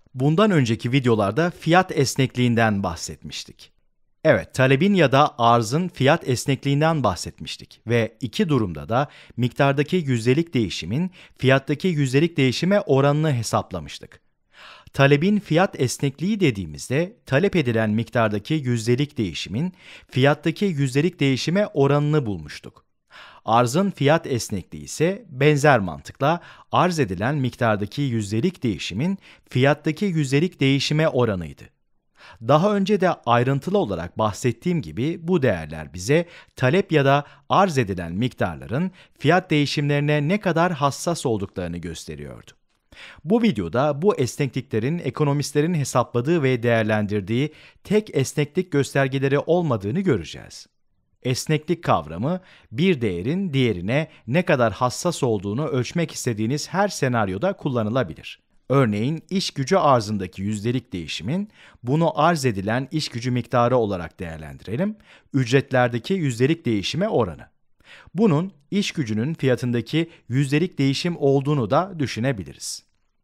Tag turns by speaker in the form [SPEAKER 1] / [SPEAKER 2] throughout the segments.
[SPEAKER 1] Bundan önceki videolarda fiyat esnekliğinden bahsetmiştik. Evet, talebin ya da arzın fiyat esnekliğinden bahsetmiştik ve iki durumda da miktardaki yüzdelik değişimin fiyattaki yüzdelik değişime oranını hesaplamıştık. Talebin fiyat esnekliği dediğimizde talep edilen miktardaki yüzdelik değişimin fiyattaki yüzdelik değişime oranını bulmuştuk. Arzın fiyat esnekliği ise benzer mantıkla arz edilen miktardaki yüzdelik değişimin fiyattaki yüzdelik değişime oranıydı. Daha önce de ayrıntılı olarak bahsettiğim gibi bu değerler bize talep ya da arz edilen miktarların fiyat değişimlerine ne kadar hassas olduklarını gösteriyordu. Bu videoda bu esnekliklerin ekonomistlerin hesapladığı ve değerlendirdiği tek esneklik göstergeleri olmadığını göreceğiz. Esneklik kavramı, bir değerin diğerine ne kadar hassas olduğunu ölçmek istediğiniz her senaryoda kullanılabilir. Örneğin iş gücü arzındaki yüzdelik değişimin, bunu arz edilen iş gücü miktarı olarak değerlendirelim, ücretlerdeki yüzdelik değişime oranı. Bunun iş gücünün fiyatındaki yüzdelik değişim olduğunu da düşünebiliriz.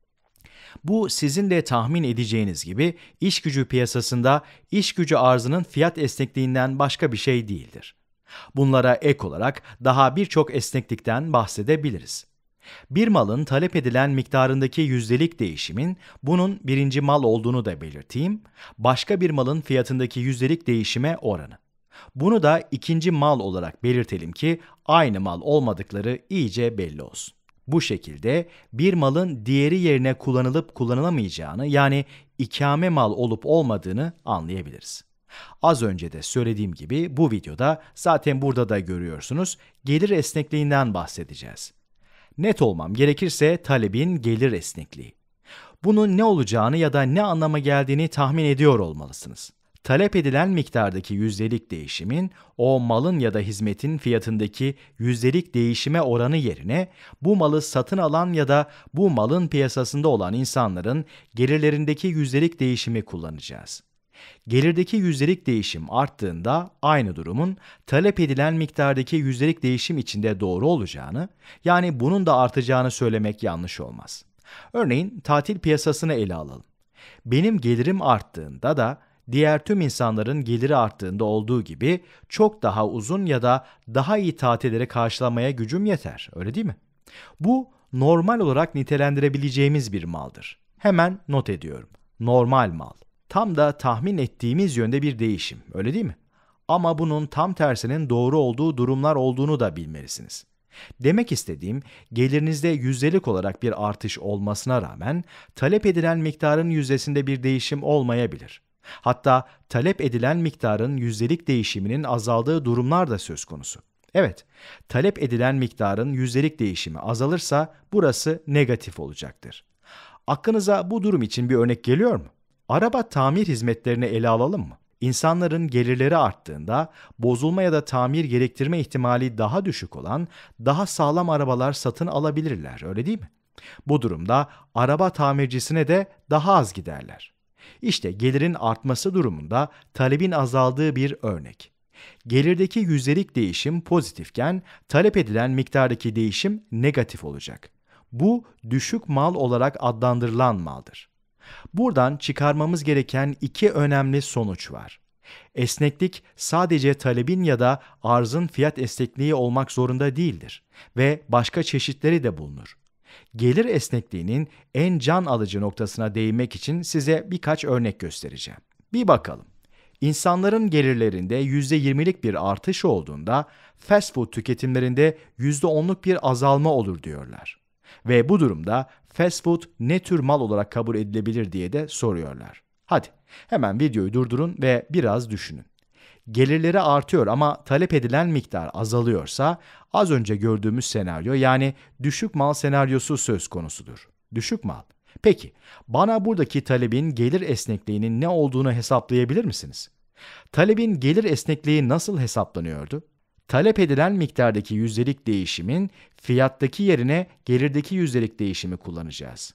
[SPEAKER 1] Bu sizin de tahmin edeceğiniz gibi iş gücü piyasasında iş gücü arzının fiyat esnekliğinden başka bir şey değildir. Bunlara ek olarak daha birçok esneklikten bahsedebiliriz. Bir malın talep edilen miktarındaki yüzdelik değişimin bunun birinci mal olduğunu da belirteyim, başka bir malın fiyatındaki yüzdelik değişime oranı. Bunu da ikinci mal olarak belirtelim ki aynı mal olmadıkları iyice belli olsun. Bu şekilde bir malın diğeri yerine kullanılıp kullanılamayacağını yani ikame mal olup olmadığını anlayabiliriz. Az önce de söylediğim gibi bu videoda zaten burada da görüyorsunuz gelir esnekliğinden bahsedeceğiz. Net olmam gerekirse talebin gelir esnekliği. Bunun ne olacağını ya da ne anlama geldiğini tahmin ediyor olmalısınız. Talep edilen miktardaki yüzdelik değişimin o malın ya da hizmetin fiyatındaki yüzdelik değişime oranı yerine bu malı satın alan ya da bu malın piyasasında olan insanların gelirlerindeki yüzdelik değişimi kullanacağız. Gelirdeki yüzdelik değişim arttığında aynı durumun talep edilen miktardaki yüzdelik değişim içinde doğru olacağını, yani bunun da artacağını söylemek yanlış olmaz. Örneğin tatil piyasasını ele alalım. Benim gelirim arttığında da diğer tüm insanların geliri arttığında olduğu gibi çok daha uzun ya da daha iyi tatilleri karşılamaya gücüm yeter, öyle değil mi? Bu normal olarak nitelendirebileceğimiz bir maldır. Hemen not ediyorum. Normal mal. Tam da tahmin ettiğimiz yönde bir değişim, öyle değil mi? Ama bunun tam tersinin doğru olduğu durumlar olduğunu da bilmelisiniz. Demek istediğim, gelirinizde yüzdelik olarak bir artış olmasına rağmen talep edilen miktarın yüzdesinde bir değişim olmayabilir. Hatta talep edilen miktarın yüzdelik değişiminin azaldığı durumlar da söz konusu. Evet, talep edilen miktarın yüzdelik değişimi azalırsa burası negatif olacaktır. Aklınıza bu durum için bir örnek geliyor mu? Araba tamir hizmetlerini ele alalım mı? İnsanların gelirleri arttığında bozulma ya da tamir gerektirme ihtimali daha düşük olan daha sağlam arabalar satın alabilirler, öyle değil mi? Bu durumda araba tamircisine de daha az giderler. İşte gelirin artması durumunda talebin azaldığı bir örnek. Gelirdeki yüzdelik değişim pozitifken talep edilen miktardaki değişim negatif olacak. Bu düşük mal olarak adlandırılan maldır. Buradan çıkarmamız gereken iki önemli sonuç var. Esneklik sadece talebin ya da arzın fiyat esnekliği olmak zorunda değildir ve başka çeşitleri de bulunur. Gelir esnekliğinin en can alıcı noktasına değinmek için size birkaç örnek göstereceğim. Bir bakalım. İnsanların gelirlerinde %20'lik bir artış olduğunda fast food tüketimlerinde %10'luk bir azalma olur diyorlar. Ve bu durumda fast food ne tür mal olarak kabul edilebilir diye de soruyorlar. Hadi hemen videoyu durdurun ve biraz düşünün. Gelirleri artıyor ama talep edilen miktar azalıyorsa az önce gördüğümüz senaryo yani düşük mal senaryosu söz konusudur. Düşük mal. Peki bana buradaki talebin gelir esnekliğinin ne olduğunu hesaplayabilir misiniz? Talebin gelir esnekliği nasıl hesaplanıyordu? Talep edilen miktardaki yüzdelik değişimin fiyattaki yerine gelirdeki yüzdelik değişimi kullanacağız.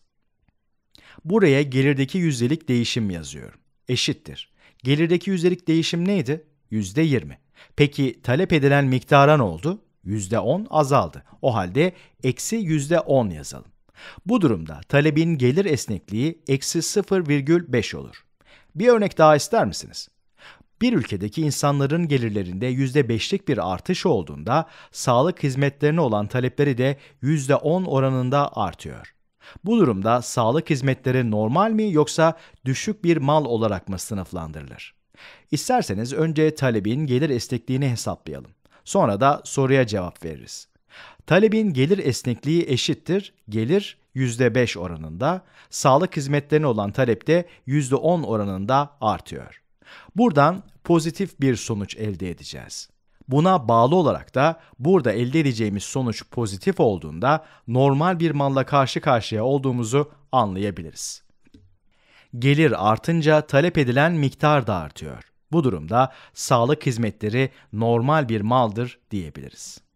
[SPEAKER 1] Buraya gelirdeki yüzdelik değişim yazıyorum. Eşittir. Gelirdeki yüzdelik değişim neydi? %20. Peki talep edilen miktara ne oldu? %10 azaldı. O halde eksi %10 yazalım. Bu durumda talebin gelir esnekliği eksi 0,5 olur. Bir örnek daha ister misiniz? Bir ülkedeki insanların gelirlerinde %5'lik bir artış olduğunda sağlık hizmetlerine olan talepleri de %10 oranında artıyor. Bu durumda sağlık hizmetleri normal mi yoksa düşük bir mal olarak mı sınıflandırılır? İsterseniz önce talebin gelir esnekliğini hesaplayalım. Sonra da soruya cevap veririz. Talebin gelir esnekliği eşittir, gelir %5 oranında, sağlık hizmetlerine olan talep de %10 oranında artıyor. Buradan pozitif bir sonuç elde edeceğiz. Buna bağlı olarak da burada elde edeceğimiz sonuç pozitif olduğunda normal bir malla karşı karşıya olduğumuzu anlayabiliriz. Gelir artınca talep edilen miktar da artıyor. Bu durumda sağlık hizmetleri normal bir maldır diyebiliriz.